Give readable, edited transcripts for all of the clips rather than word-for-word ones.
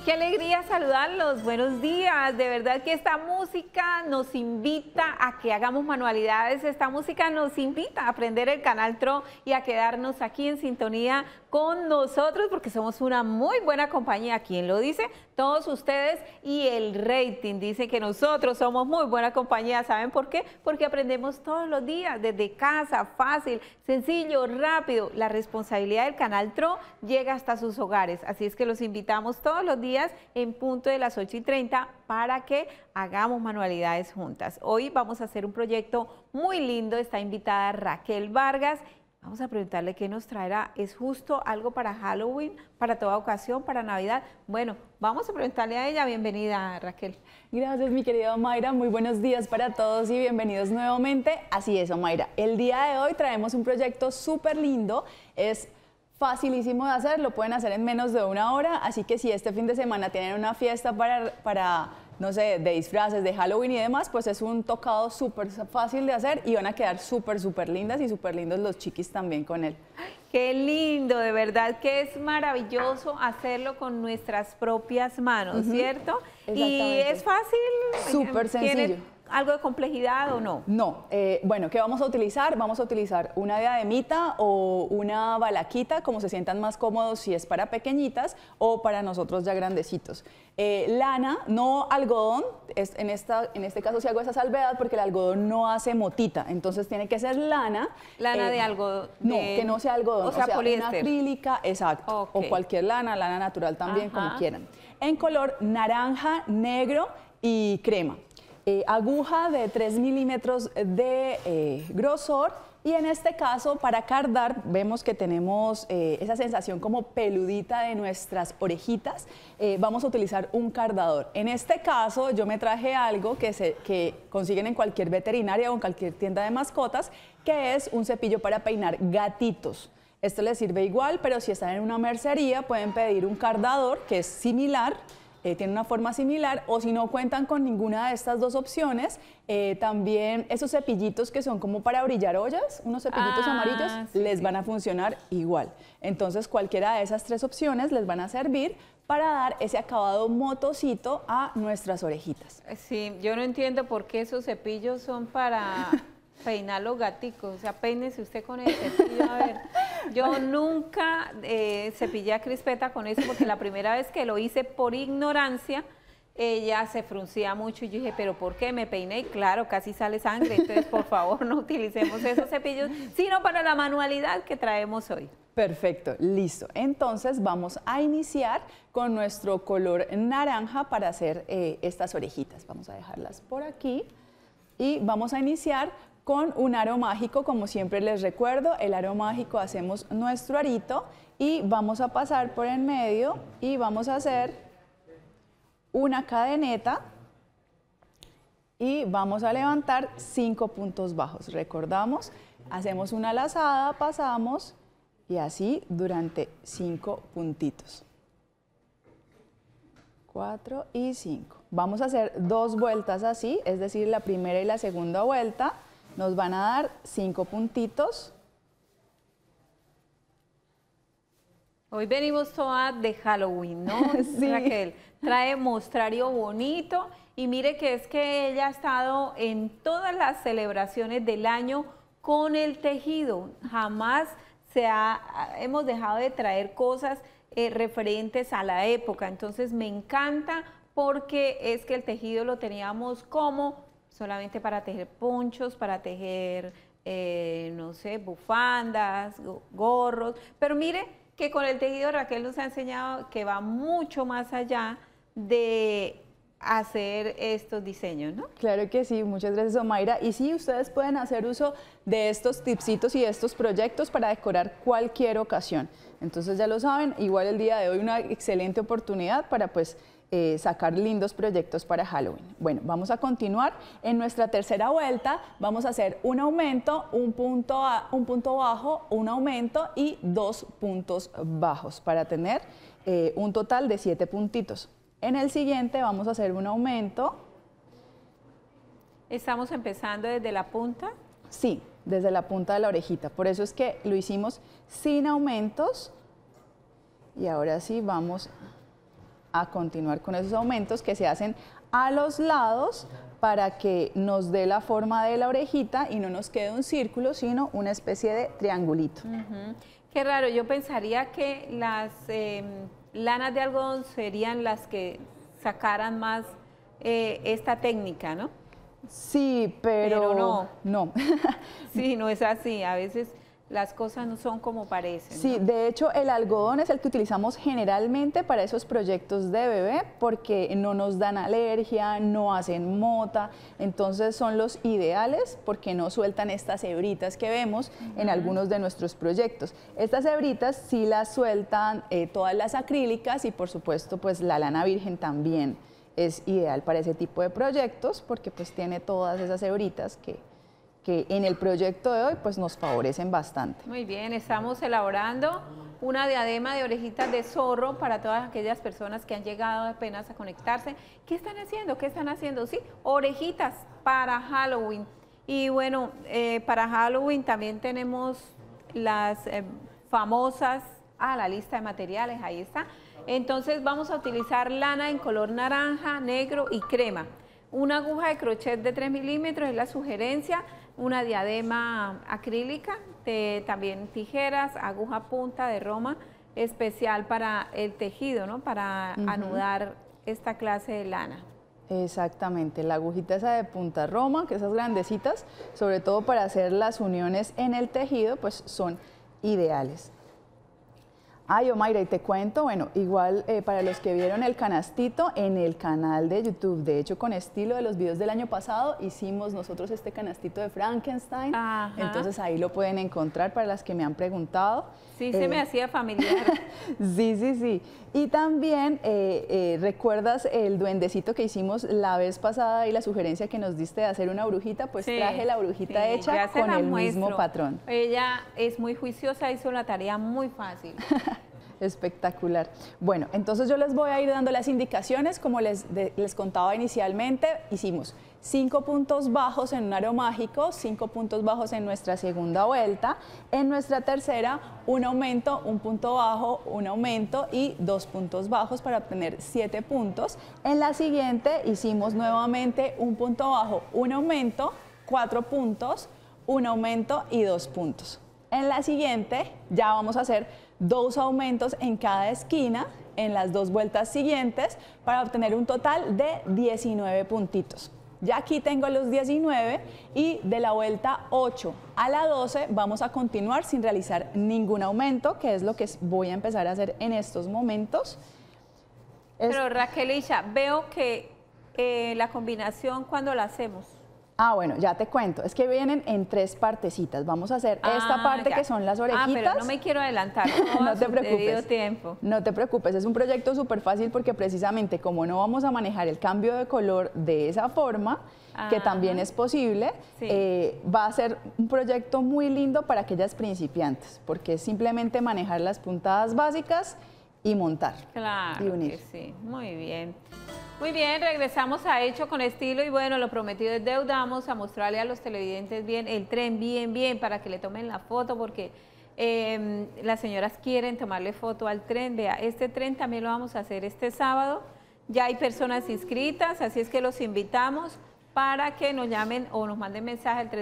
Qué alegría saludarlos, buenos días. De verdad que esta música nos invita a que hagamos manualidades, esta música nos invita a aprender el Canal TRO y a quedarnos aquí en sintonía con nosotros porque somos una muy buena compañía. ¿Quién lo dice? Todos ustedes, y el rating dice que nosotros somos muy buena compañía. ¿Saben por qué? Porque aprendemos todos los días, desde casa, fácil, sencillo, rápido. La responsabilidad del Canal TRO llega hasta sus hogares, así es que los invitamos todos los días en punto de las 8:30 para que hagamos manualidades juntas. Hoy vamos a hacer un proyecto muy lindo, está invitada Raquel Vargas. Vamos a preguntarle qué nos traerá. ¿Es justo algo para Halloween, para toda ocasión, para Navidad? Bueno, vamos a preguntarle a ella. Bienvenida, Raquel. Gracias, mi querida Omaira. Muy buenos días para todos y bienvenidos nuevamente. Así es, Omaira. El día de hoy traemos un proyecto súper lindo. Es facilísimo de hacer, lo pueden hacer en menos de una hora. Así que si este fin de semana tienen una fiesta para no sé, de disfraces, de Halloween y demás, pues es un tocado súper fácil de hacer y van a quedar súper lindas y súper lindos los chiquis también con él. Qué lindo, de verdad que es maravilloso hacerlo con nuestras propias manos, ¿cierto? Y es fácil. Súper sencillo. ¿Tiene algo de complejidad o no? No, bueno, ¿qué vamos a utilizar? Vamos a utilizar una diademita o una balaquita, como se sientan más cómodos si es para pequeñitas o para nosotros ya grandecitos. Lana, no algodón, en este caso sí hago esa salvedad porque el algodón no hace motita, entonces tiene que ser lana. Lana de algodón. No, que no sea algodón, o sea poliéster. Una acrílica, exacto, o cualquier lana natural también, como quieran. En color naranja, negro y crema. Aguja de 3 milímetros de grosor y en este caso para cardar vemos que tenemos esa sensación como peludita de nuestras orejitas. Vamos a utilizar un cardador. En este caso yo me traje algo que consiguen en cualquier veterinaria o en cualquier tienda de mascotas, que es un cepillo para peinar gatitos. Esto les sirve igual, pero si están en una mercería pueden pedir un cardador que es similar. Tiene una forma similar, o si no cuentan con ninguna de estas dos opciones, también esos cepillitos que son como para brillar ollas, unos cepillitos amarillos, les van a funcionar igual. Entonces cualquiera de esas tres opciones les van a servir para dar ese acabado motocito a nuestras orejitas. Sí, yo no entiendo por qué esos cepillos son para peinar los gaticos, o sea, peínese usted con el cepillo. A ver, yo nunca cepillé a Crispeta con eso porque la primera vez que lo hice por ignorancia, ella se fruncía mucho y yo dije, ¿pero por qué? Me peiné y claro, casi sale sangre, entonces por favor no utilicemos esos cepillos, sino para la manualidad que traemos hoy. Perfecto, listo. Entonces vamos a iniciar con nuestro color naranja para hacer estas orejitas. Vamos a dejarlas por aquí y vamos a iniciar con un aro mágico. Como siempre les recuerdo, el aro mágico hacemos nuestro arito y vamos a pasar por en medio y vamos a hacer una cadeneta y vamos a levantar 5 puntos bajos. Recordamos, hacemos una lazada, pasamos y así durante 5 puntitos. 4 y 5. Vamos a hacer 2 vueltas así, es decir, la primera y la segunda vuelta. Nos van a dar 5 puntitos. Hoy venimos todas de Halloween, ¿no? Sí. Raquel trae mostrario bonito y mire que es que ella ha estado en todas las celebraciones del año con el tejido. Jamás hemos dejado de traer cosas referentes a la época. Entonces me encanta porque es que el tejido lo teníamos como solamente para tejer ponchos, para tejer, no sé, bufandas, gorros. Pero mire que con el tejido Raquel nos ha enseñado que va mucho más allá de hacer estos diseños, ¿no? Claro que sí, muchas gracias, Omaira. Y sí, ustedes pueden hacer uso de estos tipsitos y de estos proyectos para decorar cualquier ocasión. Entonces ya lo saben, igual el día de hoy una excelente oportunidad para pues sacar lindos proyectos para Halloween. Bueno, vamos a continuar. En nuestra tercera vuelta vamos a hacer un aumento, un punto bajo, un aumento y 2 puntos bajos para tener un total de 7 puntitos. En el siguiente vamos a hacer un aumento. ¿Estamos empezando desde la punta? Sí, desde la punta de la orejita. Por eso es que lo hicimos sin aumentos. Y ahora sí vamos a continuar con esos aumentos que se hacen a los lados para que nos dé la forma de la orejita y no nos quede un círculo, sino una especie de triangulito. Qué raro, yo pensaría que las lanas de algodón serían las que sacaran más esta técnica, ¿no? Sí, pero no. Sí, no es así, a veces las cosas no son como parecen. Sí, ¿no? de hecho el algodón es el que utilizamos generalmente para esos proyectos de bebé porque no nos dan alergia, no hacen mota, entonces son los ideales porque no sueltan estas hebritas que vemos en algunos de nuestros proyectos. Estas hebritas sí las sueltan todas las acrílicas y por supuesto pues la lana virgen también es ideal para ese tipo de proyectos porque pues tiene todas esas hebritas que en el proyecto de hoy pues nos favorecen bastante. Muy bien, estamos elaborando una diadema de orejitas de zorro para todas aquellas personas que han llegado apenas a conectarse. ¿Qué están haciendo? ¿Qué están haciendo? Sí, orejitas para Halloween. Y bueno, para Halloween también tenemos las famosas, la lista de materiales, ahí está. Entonces vamos a utilizar lana en color naranja, negro y crema. Una aguja de crochet de 3 milímetros es la sugerencia, una diadema acrílica, también tijeras, aguja punta de Roma, especial para el tejido, ¿no? Para anudar esta clase de lana. Exactamente, la agujita esa de punta Roma, que esas grandecitas, sobre todo para hacer las uniones en el tejido, pues son ideales. Ay, Omaira, y te cuento, bueno, igual para los que vieron el canastito en el canal de YouTube, de hecho con estilo de los videos del año pasado, hicimos nosotros este canastito de Frankenstein, entonces ahí lo pueden encontrar para las que me han preguntado. Sí, se me hacía familiar. Sí. Y también, ¿recuerdas el duendecito que hicimos la vez pasada y la sugerencia que nos diste de hacer una brujita? Pues traje la brujita hecha con el mismo patrón. Ella es muy juiciosa, hizo la tarea muy fácil. Espectacular. Bueno, entonces yo les voy a ir dando las indicaciones. Como les contaba inicialmente, hicimos 5 puntos bajos en un aro mágico, 5 puntos bajos en nuestra segunda vuelta. En nuestra tercera, un aumento, un punto bajo, un aumento y 2 puntos bajos para obtener 7 puntos. En la siguiente hicimos nuevamente un punto bajo, un aumento, 4 puntos, un aumento y 2 puntos. En la siguiente ya vamos a hacer 2 aumentos en cada esquina en las 2 vueltas siguientes para obtener un total de 19 puntitos. Ya aquí tengo los 19 y de la vuelta 8 a la 12 vamos a continuar sin realizar ningún aumento, que es lo que voy a empezar a hacer en estos momentos. Pero Raquel Isha, veo que la combinación, ¿cuándo la hacemos? Bueno, ya te cuento, es que vienen en 3 partecitas. Vamos a hacer esta parte que son las orejitas. Pero no me quiero adelantar. No te preocupes. No te preocupes, es un proyecto súper fácil porque precisamente como no vamos a manejar el cambio de color de esa forma, que también es posible, va a ser un proyecto muy lindo para aquellas principiantes, porque es simplemente manejar las puntadas básicas y montar. Claro y unir. Que sí, muy bien. Muy bien, regresamos a Hecho con Estilo y bueno, lo prometido es deuda. Vamos a mostrarle a los televidentes bien el tren, bien, para que le tomen la foto porque las señoras quieren tomarle foto al tren. Vea, este tren también lo vamos a hacer este sábado. Ya hay personas inscritas, así es que los invitamos para que nos llamen o nos manden mensaje al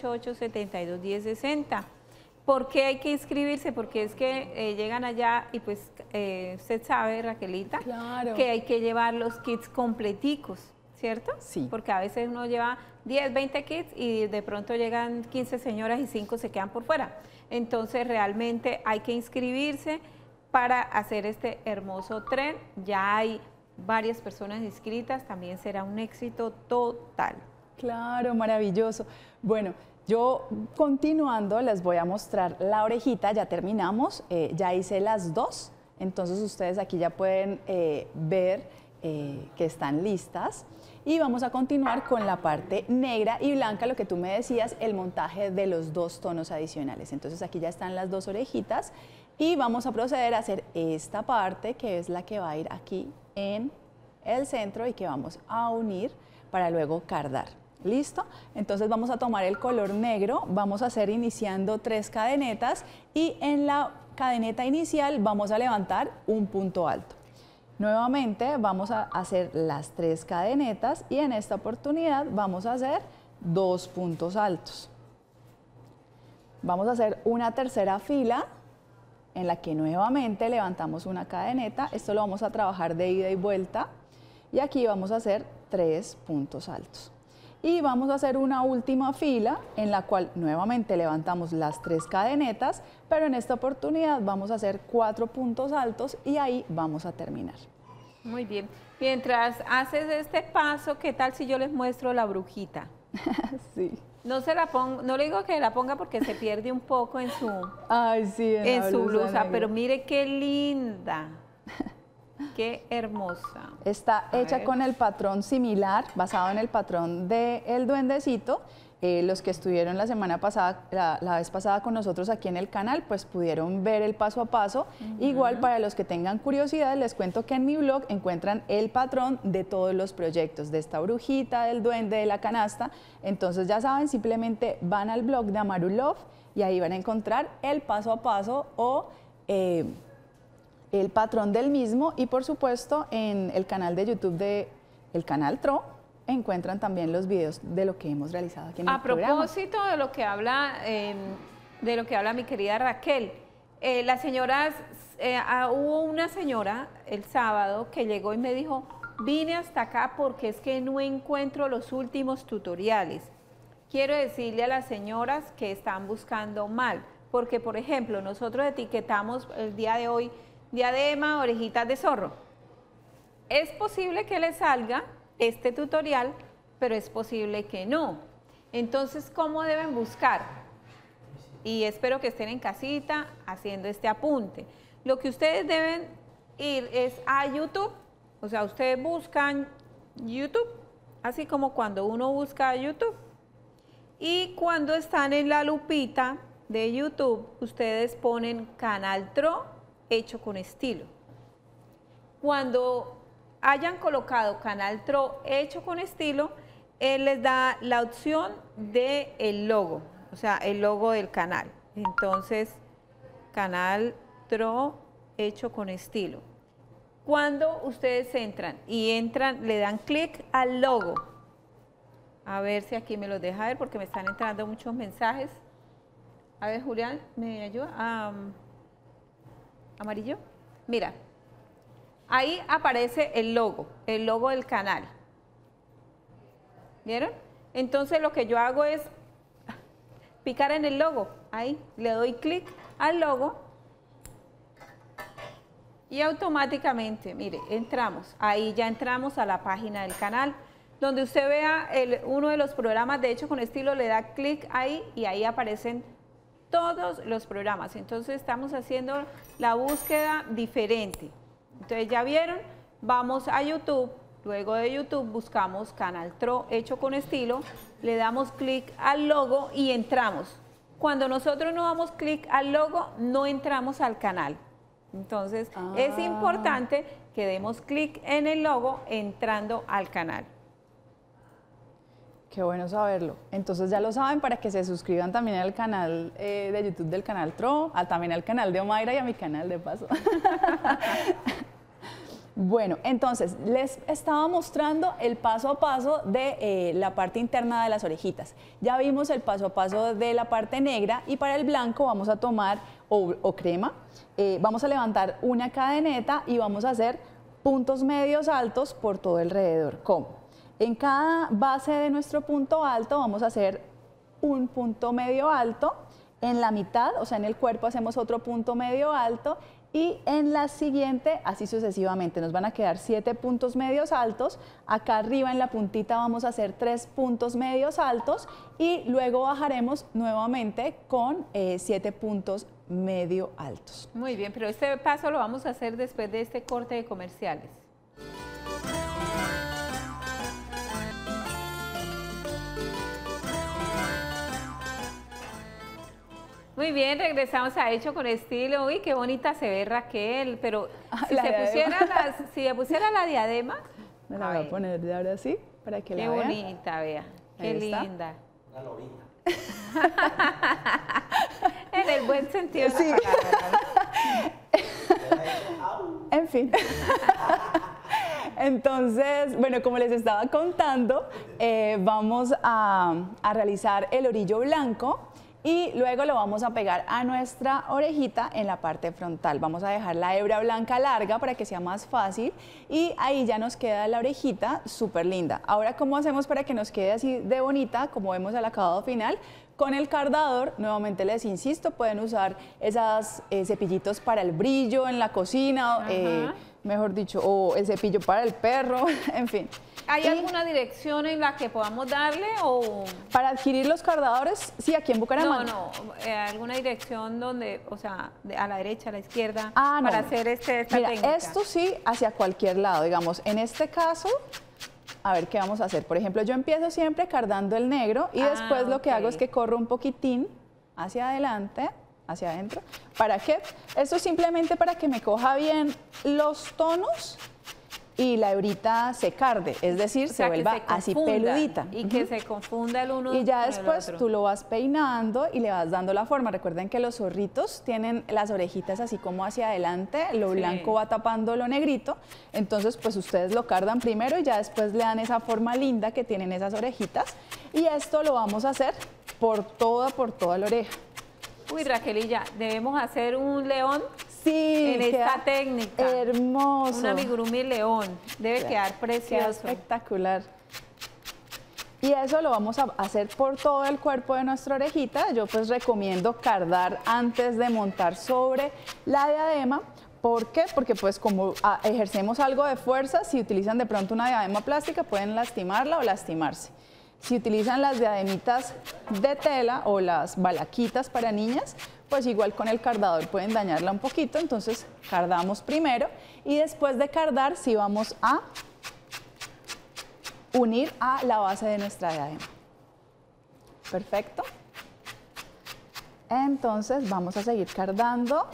318-872-1060. ¿Por qué hay que inscribirse? Porque es que llegan allá y pues usted sabe, Raquelita, que hay que llevar los kits completicos, ¿cierto? Sí. Porque a veces uno lleva 10, 20 kits y de pronto llegan 15 señoras y 5 se quedan por fuera. Entonces realmente hay que inscribirse para hacer este hermoso tren. Ya hay varias personas inscritas, también será un éxito total. Claro, maravilloso. Bueno, yo continuando les voy a mostrar la orejita, ya terminamos, ya hice las 2, entonces ustedes aquí ya pueden ver que están listas y vamos a continuar con la parte negra y blanca, lo que tú me decías, el montaje de los 2 tonos adicionales. Entonces aquí ya están las 2 orejitas y vamos a proceder a hacer esta parte que es la que va a ir aquí en el centro y que vamos a unir para luego cardar. ¿Listo? Entonces vamos a tomar el color negro, vamos a hacer iniciando 3 cadenetas y en la cadeneta inicial vamos a levantar un punto alto. Nuevamente vamos a hacer las 3 cadenetas y en esta oportunidad vamos a hacer 2 puntos altos. Vamos a hacer una tercera fila en la que nuevamente levantamos una cadeneta. Esto lo vamos a trabajar de ida y vuelta y aquí vamos a hacer 3 puntos altos. Y vamos a hacer una última fila en la cual nuevamente levantamos las 3 cadenetas, pero en esta oportunidad vamos a hacer 4 puntos altos y ahí vamos a terminar. Muy bien. Mientras haces este paso, ¿qué tal si yo les muestro la brujita? Sí. No se la pongo, no le digo que la ponga porque se pierde un poco en su, ay, sí, en su blusa, negra. Pero mire qué linda. Qué hermosa. Está hecha con el patrón similar, basado en el patrón del duendecito. Los que estuvieron la semana pasada, la vez pasada con nosotros aquí en el canal, pues pudieron ver el paso a paso. Igual para los que tengan curiosidad, les cuento que en mi blog encuentran el patrón de todos los proyectos, de esta brujita, del duende, de la canasta. Entonces ya saben, simplemente van al blog de Amaru Love y ahí van a encontrar el paso a paso o el patrón del mismo, y por supuesto en el canal de YouTube de el canal TRO encuentran también los videos de lo que hemos realizado aquí en el programa. A propósito de lo que habla mi querida Raquel, las señoras, hubo una señora el sábado que llegó y me dijo, vine hasta acá porque es que no encuentro los últimos tutoriales. Quiero decirle a las señoras que están buscando mal, porque por ejemplo nosotros etiquetamos el día de hoy diadema, orejitas de zorro. Es posible que les salga este tutorial, pero es posible que no. Entonces, ¿cómo deben buscar? Y espero que estén en casita haciendo este apunte. Lo que ustedes deben ir es a YouTube, o sea, ustedes buscan YouTube, así como cuando uno busca YouTube. Y cuando están en la lupita de YouTube, ustedes ponen Canal TRO hecho con estilo. Cuando hayan colocado Canal TRO hecho con estilo, él les da la opción de el logo, o sea, el logo del canal. Entonces, Canal TRO hecho con estilo. Cuando ustedes entran, le dan clic al logo. A ver si aquí me los deja ver porque me están entrando muchos mensajes. A ver, Julián, ¿me ayuda? Amarillo. Mira, ahí aparece el logo del canal. ¿Vieron? Entonces lo que yo hago es picar en el logo. Ahí le doy clic al logo y automáticamente, mire, entramos. Ahí ya entramos a la página del canal. Donde usted vea uno de los programas de hecho con estilo, le da clic ahí y ahí aparecen todos los programas. Entonces estamos haciendo la búsqueda diferente. Entonces ya vieron, vamos a YouTube, luego de YouTube buscamos Canal TRO hecho con estilo, le damos clic al logo y entramos. Cuando nosotros no damos clic al logo, no entramos al canal. Entonces es importante que demos clic en el logo entrando al canal. Qué bueno saberlo. Entonces ya lo saben para que se suscriban también al canal de YouTube del canal TRO, también al canal de Omaira y a mi canal de paso. Bueno, entonces les estaba mostrando el paso a paso de la parte interna de las orejitas. Ya vimos el paso a paso de la parte negra y para el blanco vamos a tomar, o crema, vamos a levantar una cadeneta y vamos a hacer puntos medios altos por todo alrededor. ¿Cómo? En cada base de nuestro punto alto vamos a hacer un punto medio alto, en la mitad, o sea en el cuerpo hacemos otro punto medio alto y en la siguiente así sucesivamente. Nos van a quedar 7 puntos medios altos, acá arriba en la puntita vamos a hacer 3 puntos medios altos y luego bajaremos nuevamente con 7 puntos medio altos. Muy bien, pero este paso lo vamos a hacer después de este corte de comerciales. Muy bien, regresamos a Hecho con Estilo. Uy, qué bonita se ve Raquel, pero si le pusiera la diadema. Me la voy a poner de ahora sí, para que la vean. Qué bonita, vea. Qué linda. Una lobita. En el buen sentido de la palabra. En fin. Entonces, bueno, como les estaba contando, vamos a realizar el orillo blanco y luego lo vamos a pegar a nuestra orejita en la parte frontal. Vamos a dejar la hebra blanca larga para que sea más fácil y ahí ya nos queda la orejita súper linda. Ahora, ¿cómo hacemos para que nos quede así de bonita, como vemos al acabado final? Con el cardador, nuevamente les insisto, pueden usar esos cepillitos para el brillo en la cocina, mejor dicho, o el cepillo para el perro, en fin. ¿Hay alguna dirección en la que podamos darle o...? Para adquirir los cardadores, sí, aquí en Bucaramanga. No, alguna dirección donde, o sea, a la derecha, a la izquierda, no, para hacer esta Mira, técnica. Esto sí, hacia cualquier lado, digamos, en este caso, a ver qué vamos a hacer. Por ejemplo, yo empiezo siempre cardando el negro y después lo que hago es que corro un poquitín hacia adelante, hacia adentro. ¿Para qué? Esto es simplemente para que me coja bien los tonos y la hebrita se carde, es decir, se vuelva así peludita. Y que se confunda el uno y ya con después el otro. tú lo vas peinando y le vas dando la forma. Recuerden que los zorritos tienen las orejitas así como hacia adelante, lo blanco va tapando lo negrito, entonces pues ustedes lo cardan primero y ya después le dan esa forma linda que tienen esas orejitas y esto lo vamos a hacer por toda la oreja. Uy, Raquelilla, debemos hacer un león. Sí, en esta técnica. Hermoso. Un amigurumi león. Debe quedar precioso. Queda espectacular. Y eso lo vamos a hacer por todo el cuerpo de nuestra orejita. Yo pues recomiendo cardar antes de montar sobre la diadema. ¿Por qué? Porque pues como ejercemos algo de fuerza, si utilizan de pronto una diadema plástica pueden lastimarla o lastimarse. Si utilizan las diademitas de tela o las balaquitas para niñas, pues igual con el cardador pueden dañarla un poquito, entonces cardamos primero y después de cardar sí vamos a unir a la base de nuestra diadema. Perfecto. Entonces vamos a seguir cardando.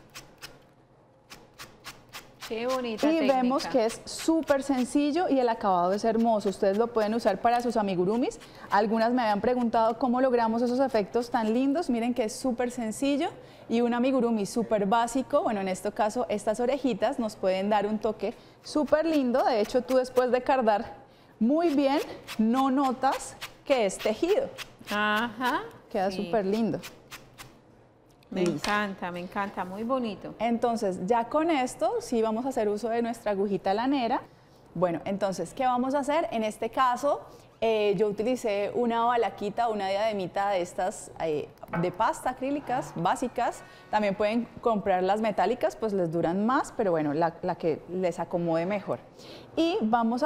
Qué bonita y técnica. Vemos que es súper sencillo y el acabado es hermoso. Ustedes lo pueden usar para sus amigurumis. Algunas me habían preguntado cómo logramos esos efectos tan lindos. Miren que es súper sencillo y un amigurumi súper básico. Bueno, en este caso, estas orejitas nos pueden dar un toque súper lindo. De hecho, tú después de cardar muy bien, no notas que es tejido. Ajá. Queda súper lindo. Me encanta, muy bonito. Entonces, ya con esto, sí vamos a hacer uso de nuestra agujita lanera. Bueno, entonces, ¿qué vamos a hacer? En este caso, yo utilicé una balaquita, una diademita de estas de pasta acrílicas básicas. También pueden comprar las metálicas, pues les duran más, pero bueno, la que les acomode mejor. Y vamos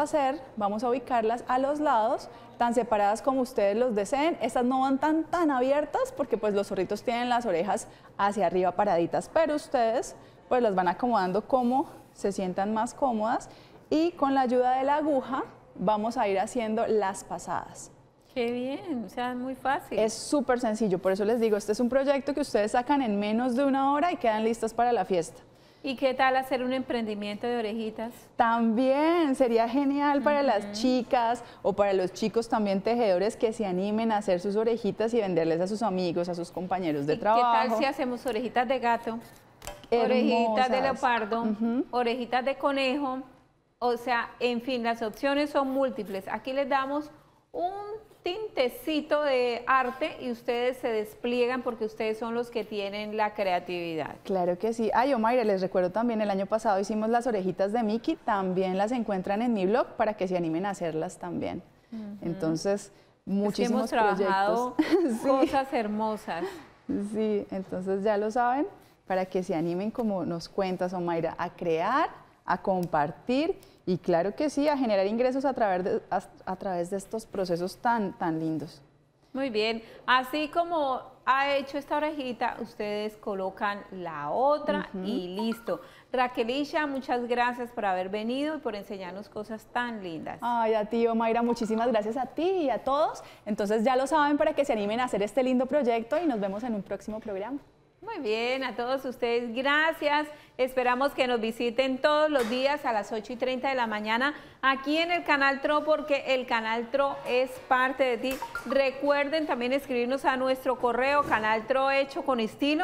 a ubicarlas a los lados, tan separadas como ustedes los deseen. Estas no van tan abiertas porque pues los zorritos tienen las orejas hacia arriba paraditas, pero ustedes pues las van acomodando como se sientan más cómodas y con la ayuda de la aguja vamos a ir haciendo las pasadas. Qué bien, o sea, es muy fácil. Es súper sencillo, por eso les digo, este es un proyecto que ustedes sacan en menos de una hora y quedan listos para la fiesta. ¿Y qué tal hacer un emprendimiento de orejitas? También sería genial para las chicas o para los chicos también tejedores que se animen a hacer sus orejitas y venderles a sus amigos, a sus compañeros de trabajo. ¿Qué tal si hacemos orejitas de gato, hermosas, orejitas de leopardo, orejitas de conejo? O sea, en fin, las opciones son múltiples. Aquí les damos un tintecito de arte y ustedes se despliegan porque ustedes son los que tienen la creatividad. Claro que sí. Ay, Omaira, les recuerdo también, el año pasado hicimos las orejitas de Mickey, también las encuentran en mi blog para que se animen a hacerlas también. Entonces, muchísimos es que hemos trabajado cosas hermosas. Sí, entonces ya lo saben, para que se animen, como nos cuentas, Omaira, a crear, a compartir y claro que sí, a generar ingresos a través de estos procesos tan lindos. Muy bien, así como ha hecho esta orejita, ustedes colocan la otra y listo. Raquelilla, muchas gracias por haber venido y por enseñarnos cosas tan lindas. Ay, a ti, Omaira, muchísimas gracias a ti y a todos. Entonces ya lo saben para que se animen a hacer este lindo proyecto y nos vemos en un próximo programa. Muy bien, a todos ustedes, gracias. Esperamos que nos visiten todos los días a las 8:30 de la mañana aquí en el Canal TRO, porque el Canal TRO es parte de ti. Recuerden también escribirnos a nuestro correo canaltrohechoconestilo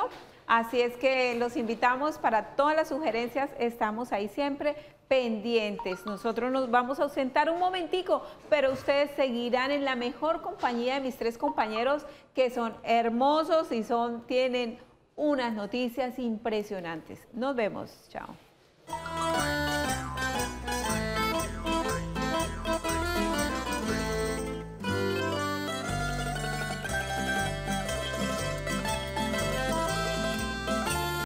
Así es que los invitamos para todas las sugerencias, estamos ahí siempre pendientes. Nosotros nos vamos a ausentar un momentico, pero ustedes seguirán en la mejor compañía de mis 3 compañeros que son hermosos y tienen unas noticias impresionantes. Nos vemos, chao.